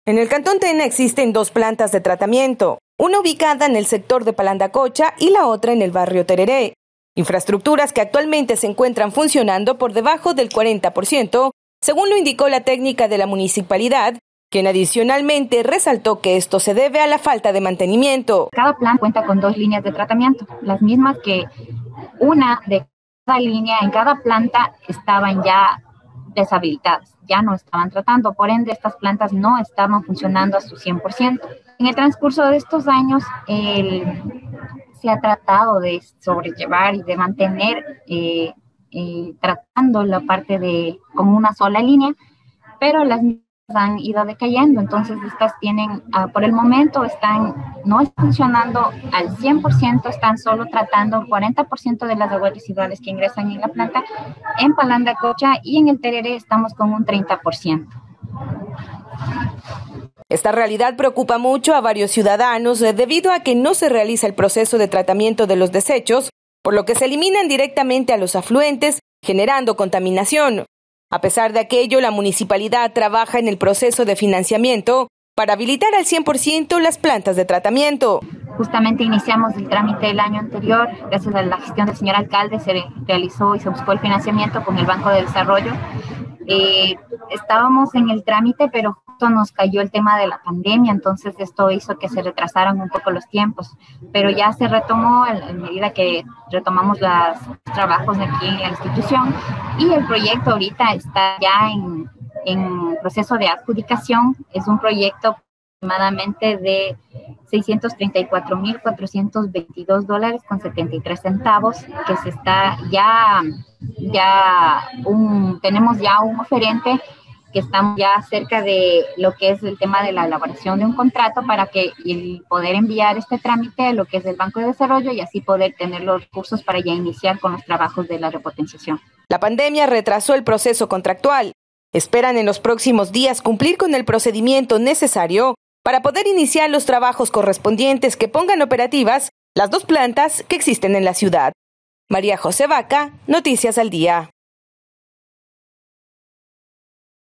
En el Cantón Tena existen dos plantas de tratamiento, una ubicada en el sector de Palandacocha y la otra en el barrio Tereré. Infraestructuras que actualmente se encuentran funcionando por debajo del 40%, según lo indicó la técnica de la municipalidad, quien adicionalmente resaltó que esto se debe a la falta de mantenimiento. Cada plan cuenta con dos líneas de tratamiento, las mismas que una de cada línea en cada planta estaban ya deshabilitadas, ya no estaban tratando, por ende estas plantas no estaban funcionando a su 100%. En el transcurso de estos años se ha tratado de sobrellevar y de mantener tratando la parte de como una sola línea, pero las han ido decayendo, entonces estas tienen, por el momento no están funcionando al 100%, están solo tratando el 40% de las aguas residuales que ingresan en la planta. En Palandacocha y en el Tereré estamos con un 30%. Esta realidad preocupa mucho a varios ciudadanos debido a que no se realiza el proceso de tratamiento de los desechos, por lo que se eliminan directamente a los afluentes, generando contaminación. A pesar de aquello, la municipalidad trabaja en el proceso de financiamiento para habilitar al 100% las plantas de tratamiento. Justamente iniciamos el trámite el año anterior, gracias a la gestión del señor alcalde se realizó y se buscó el financiamiento con el Banco de Desarrollo. Estábamos en el trámite, pero justo nos cayó el tema de la pandemia, entonces esto hizo que se retrasaran un poco los tiempos, pero ya se retomó a medida que retomamos los trabajos aquí en la institución y el proyecto ahorita está ya en proceso de adjudicación. Es un proyecto aproximadamente de $634,422.73, que se está tenemos ya un oferente que estamos ya cerca de lo que es el tema de la elaboración de un contrato para poder enviar este trámite a lo que es el Banco de Desarrollo y así poder tener los recursos para ya iniciar con los trabajos de la repotenciación. La pandemia retrasó el proceso contractual. Esperan en los próximos días cumplir con el procedimiento necesario para poder iniciar los trabajos correspondientes que pongan operativas las dos plantas que existen en la ciudad. María José Vaca, Noticias al Día.